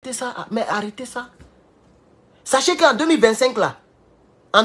arrêtez ça. Mais arrêtez ça. Sachez qu'en 2025 là, on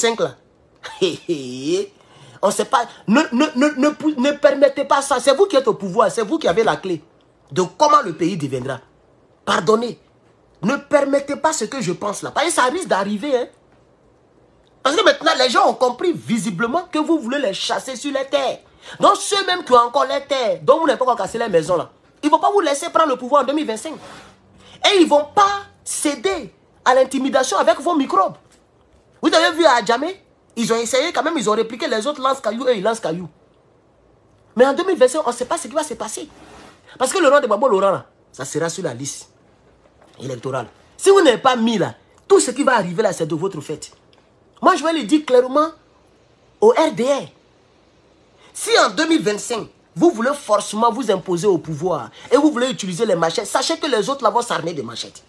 ne sait pas, ne permettez pas ça. C'est vous qui êtes au pouvoir, c'est vous qui avez la clé de comment le pays deviendra. Pardonnez. Ne permettez pas ce que je pense là. Parce que ça risque d'arriver. Hein. Parce que maintenant, les gens ont compris visiblement que vous voulez les chasser sur les terres. Donc ceux même qui ont encore les terres, dont vous n'avez pas encore cassé les maisons là, ils ne vont pas vous laisser prendre le pouvoir en 2025. Et ils ne vont pas céder à l'intimidation avec vos microbes. Vous avez vu à Djamé, ils ont essayé quand même, ils ont répliqué, les autres lancent cailloux et ils lancent cailloux. Mais en 2025, on ne sait pas ce qui va se passer. Parce que le roi de Gbagbo Laurent, là, ça sera sur la liste électorale. Si vous n'avez pas mis là, tout ce qui va arriver là, c'est de votre fait. Moi, je vais le dire clairement au RDR. Si en 2025, vous voulez forcément vous imposer au pouvoir et vous voulez utiliser les machettes, sachez que les autres là vont s'armer de machettes.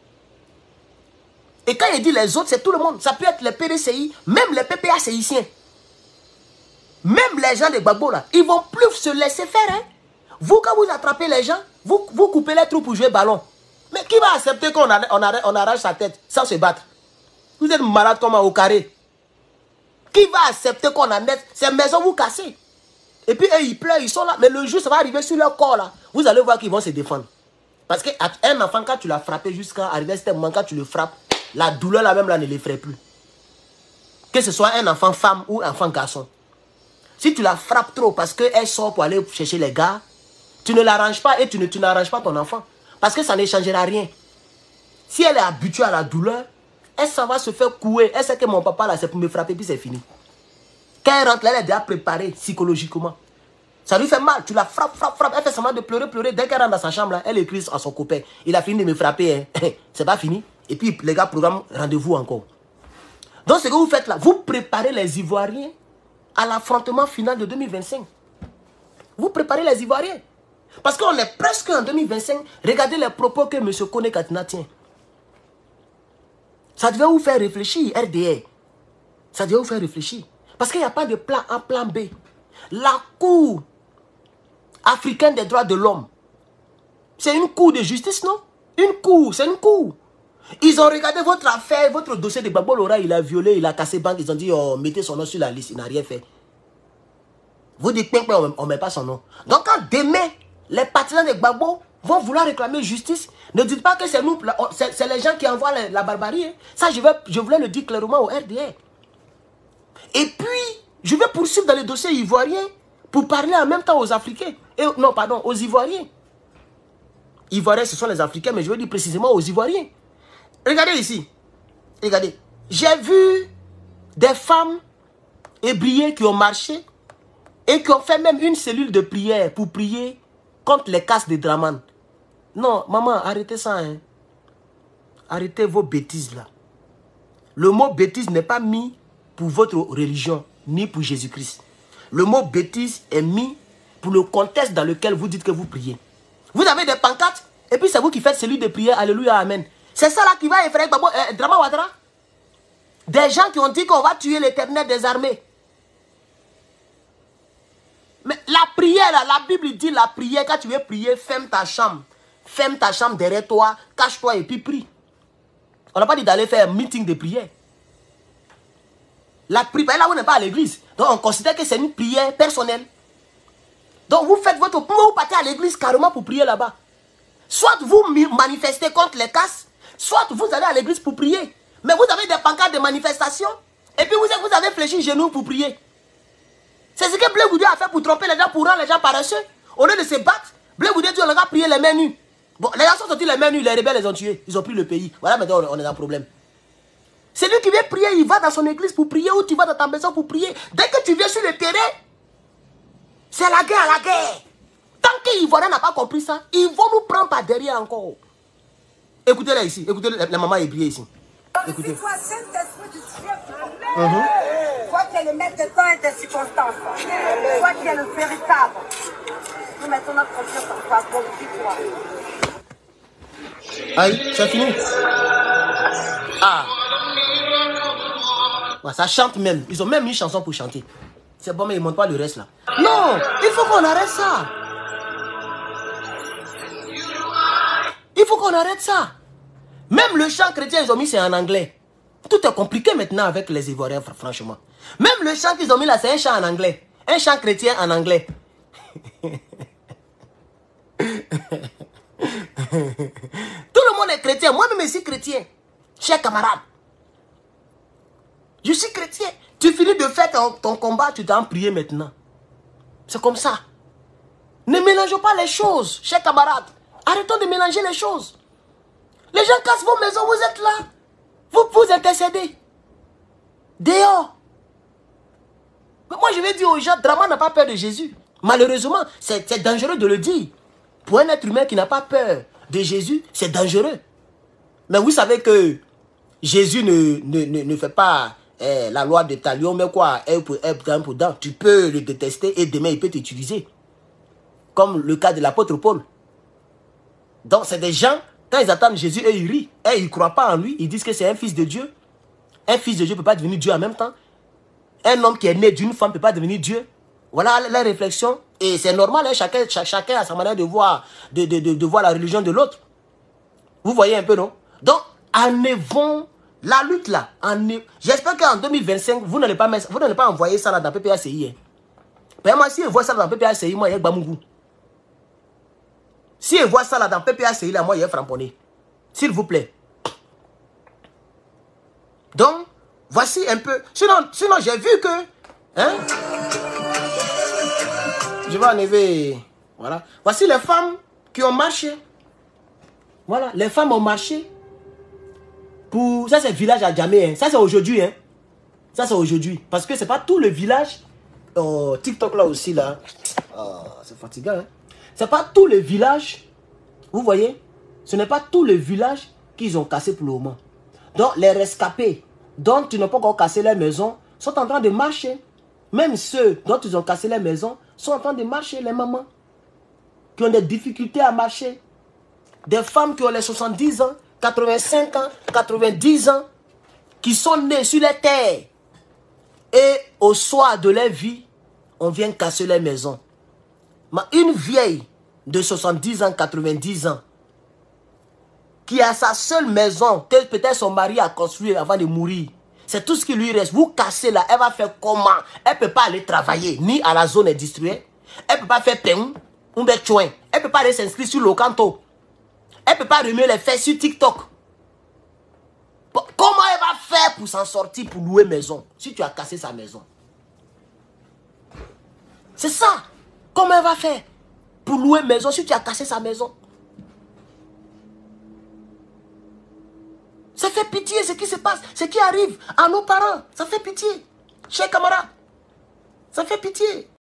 Et quand il dit les autres, c'est tout le monde. Ça peut être les PDCI, même les PPACIciens. Même les gens de Gbagbo là, ils ne vont plus se laisser faire. Hein. Vous, quand vous attrapez les gens, vous coupez les trous pour jouer ballon. Mais qui va accepter qu'on arrache sa tête sans se battre? Vous êtes malade comme au carré. Qui va accepter qu'on en mette ces maisons vous cassez? Et puis eux, ils pleurent, ils sont là. Mais le jour, ça va arriver sur leur corps là. Vous allez voir qu'ils vont se défendre. Parce qu'un enfant, quand tu l'as frappé jusqu'à arriver à ce moment, quand tu le frappes, la douleur là même là ne l'effraie plus. Que ce soit un enfant femme ou un enfant garçon. Si tu la frappes trop parce qu'elle sort pour aller chercher les gars, tu ne l'arranges pas et tu n'arranges pas ton enfant. Parce que ça ne changera rien. Si elle est habituée à la douleur, elle s'en va se faire couer. Elle sait que mon papa là c'est pour me frapper puis c'est fini. Quand elle rentre là, elle est déjà préparée psychologiquement. Ça lui fait mal, tu la frappes. Elle fait semblant de pleurer. Dès qu'elle rentre dans sa chambre là, elle écrit à son copain. Il a fini de me frapper. Hein. C'est pas fini. Et puis les gars programment rendez-vous encore. Donc ce que vous faites là, vous préparez les Ivoiriens à l'affrontement final de 2025. Vous préparez les Ivoiriens. Parce qu'on est presque en 2025. Regardez les propos que M. Kone Katina tient. Ça devait vous faire réfléchir, RDR. Ça devait vous faire réfléchir. Parce qu'il n'y a pas de plan A, plan B. La Cour africaine des droits de l'homme, c'est une cour de justice, non? Une cour, c'est une cour. Ils ont regardé votre affaire, votre dossier de Gbagbo Laurent, il a violé, il a cassé banque. Ils ont dit, oh, mettez son nom sur la liste, il n'a rien fait. Vous dites, on ne met pas son nom. Donc quand demain, les partisans de Gbagbo vont vouloir réclamer justice, ne dites pas que c'est nous, c'est les gens qui envoient la barbarie. Hein. Ça, je voulais le dire clairement au RDR. Et puis, je vais poursuivre dans les dossiers ivoiriens pour parler en même temps aux Africains. Non, pardon, aux Ivoiriens. Ivoiriens, ce sont les Africains, mais je veux dire précisément aux Ivoiriens. Regardez ici. Regardez. J'ai vu des femmes ébriées qui ont marché et qui ont fait même une cellule de prière pour prier contre les casses de Draman. Non, maman, arrêtez ça. Hein. Arrêtez vos bêtises là. Le mot bêtise n'est pas mis pour votre religion, ni pour Jésus-Christ. Le mot bêtise est mis pour le contexte dans lequel vous dites que vous priez. Vous avez des pancartes, et puis c'est vous qui faites celui de prière, alléluia, amen. C'est ça là qui va effrayer Drama Ouattara. Des gens qui ont dit qu'on va tuer l'Éternel des armées. Mais la prière, là, la Bible dit la prière, quand tu veux prier, ferme ta chambre. Ferme ta chambre derrière toi, cache-toi et puis prie. On n'a pas dit d'aller faire un meeting de prière. La prière, là, vous n'êtes pas à l'église. Donc, on considère que c'est une prière personnelle. Donc, vous faites votre... Vous partez à l'église carrément pour prier là-bas. Soit vous manifestez contre les casses, soit vous allez à l'église pour prier. Mais vous avez des pancartes de manifestation, et puis vous avez fléchi genoux pour prier. C'est ce que Blé Goudé a fait pour tromper les gens, pour rendre les gens paresseux. Au lieu de se battre, Blé Goudé dit on a prié les mains nues. Bon, les gens sont sortis les mains nues, les rebelles les ont tués. Ils ont pris le pays. Voilà, maintenant on est dans un problème. C'est lui qui vient prier, il va dans son église pour prier, ou tu vas dans ta maison pour prier. Dès que tu viens sur le terrain, c'est la guerre. Tant que les Ivoiriens n'ont pas compris ça, ils vont nous prendre par derrière encore. Écoutez-les ici, écoutez la maman ébriée ici. Écoutez. Toi, Saint-Esprit du ciel, toi qui es le maître des temps et des circonstances, toi qui es le véritable, nous mettons notre confiance en toi, glorifie-toi. Aïe, c'est fini. Ah. Ouais, ça chante même. Ils ont même une chanson pour chanter. C'est bon, mais ils ne montrent pas le reste là. Non, il faut qu'on arrête ça. Il faut qu'on arrête ça. Même le chant chrétien, ils ont mis, c'est en anglais. Tout est compliqué maintenant avec les Ivoiriens, franchement. Même le chant qu'ils ont mis là, c'est un chant en anglais. Un chant chrétien en anglais. Tout le monde est chrétien. Moi-même, je suis chrétien. Chers camarades. Je suis chrétien. Tu finis de faire ton combat, tu dois en prier maintenant. C'est comme ça. Ne mélangeons pas les choses, chers camarades. Arrêtons de mélanger les choses. Les gens cassent vos maisons, vous êtes là. Vous intercédez. Dehors. Mais moi, je vais dire aux gens, Draman n'a pas peur de Jésus. Malheureusement, c'est dangereux de le dire. Pour un être humain qui n'a pas peur de Jésus, c'est dangereux. Mais vous savez que Jésus ne fait pas la loi de Talion, mais quoi, tu peux le détester et demain il peut t'utiliser. Comme le cas de l'apôtre Paul. Donc c'est des gens, quand ils attendent Jésus, et ils rient. Et ils ne croient pas en lui, ils disent que c'est un fils de Dieu. Un fils de Dieu ne peut pas devenir Dieu en même temps. Un homme qui est né d'une femme ne peut pas devenir Dieu. Voilà la réflexion. Et c'est normal, hein, chacun a sa manière de voir la religion de l'autre. Vous voyez un peu, non? Donc, enlevons la lutte là. J'espère qu'en 2025, vous n'allez pas envoyer ça là dans PPACI. Hein. Moi, si je vois ça dans PPACI, moi, il y a Bamougou. Si je vois ça là dans PPACI, là, moi, il y a Framponné. S'il vous plaît. Donc, voici un peu. Sinon j'ai vu que... Hein? Je vais enlever... Voilà. Voici les femmes qui ont marché. Voilà. Les femmes ont marché. Pour... Ça, c'est le village à Djamé. Hein. Ça, c'est aujourd'hui. Hein. Ça, c'est aujourd'hui. Parce que c'est pas tout le village... Oh, TikTok là aussi, là. Oh, c'est fatigant. Hein. C'est pas tout le village. Vous voyez? Ce n'est pas tout le village qu'ils ont cassé pour le moment. Donc, les rescapés dont ils n'ont pas encore cassé leur maison sont en train de marcher. Même ceux dont ils ont cassé leur maison sont en train de marcher, les mamans qui ont des difficultés à marcher. Des femmes qui ont les 70 ans, 85 ans, 90 ans, qui sont nées sur les terres. Et au soir de leur vie, on vient casser leur maison. Mais une vieille de 70 ans, 90 ans, qui a sa seule maison, que peut-être son mari a construit avant de mourir. C'est tout ce qui lui reste. Vous cassez là, elle va faire comment? Elle ne peut pas aller travailler, ni à la zone industrielle. Elle ne peut pas faire pein, ou bien chouin. Elle ne peut pas aller s'inscrire sur le canto. Elle ne peut pas remuer les fesses sur TikTok. Comment elle va faire pour s'en sortir, pour louer maison, si tu as cassé sa maison? C'est ça. Comment elle va faire pour louer maison, si tu as cassé sa maison? Ça fait pitié ce qui se passe, ce qui arrive à nos parents. Ça fait pitié. Chers camarades, ça fait pitié.